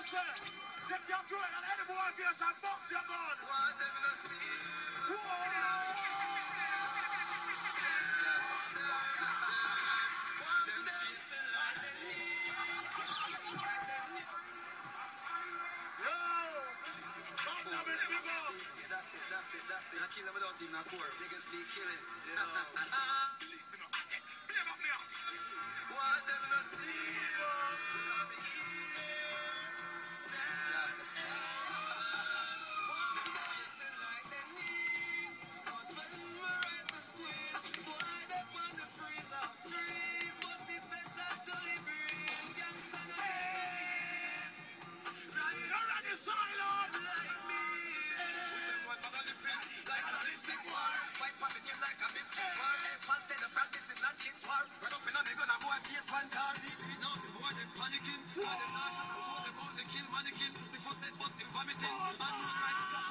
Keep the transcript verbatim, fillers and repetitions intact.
Them can't do it, and any boy feels a box your gun. One them in a sleep. Them chasing like them knees. Yo! Come down and pick up. Yeah, that's it, that's it, that's it. I kill them without even a corpse. Niggas be killing. Believe me, no, I take. Believe up me out. One them in a sleep. Panicking, all them not shot, I saw them out, they kill mannequin. Before said, bust him, vomiting. I know right to